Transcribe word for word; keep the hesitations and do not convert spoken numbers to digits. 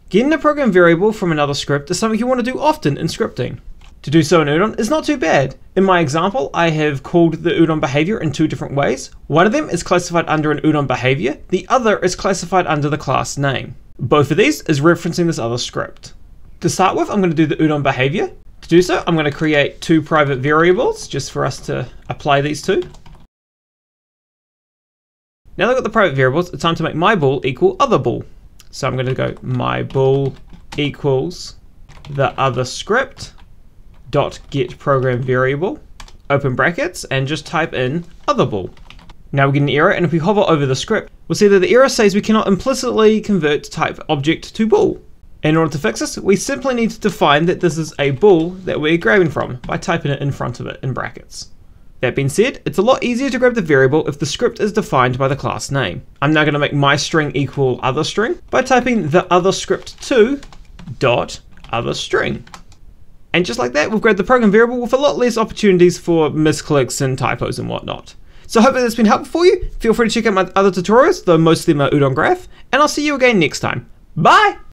Getting a program variable from another script is something you want to do often in scripting. To do so in Udon is not too bad. In my example, I have called the Udon behavior in two different ways. One of them is classified under an Udon behavior, the other is classified under the class name. Both of these is referencing this other script. To start with, I'm going to do the Udon behavior. To do so, I'm going to create two private variables just for us to apply these to. Now that I've got the private variables, it's time to make my bool equal other bool. So I'm going to go my bool equals the other script dot get program variable, open brackets, and just type in other bool. Now we get an error, and if we hover over the script, we'll see that the error says we cannot implicitly convert type object to bool. In order to fix this, we simply need to define that this is a bool that we're grabbing from by typing it in front of it in brackets. That being said, it's a lot easier to grab the variable if the script is defined by the class name. I'm now going to make my string equal other string by typing the other script two dot other string. And just like that, we've grabbed the program variable with a lot less opportunities for misclicks and typos and whatnot. So hopefully that's been helpful for you. Feel free to check out my other tutorials, though most of them are Udon Graph, and I'll see you again next time. Bye!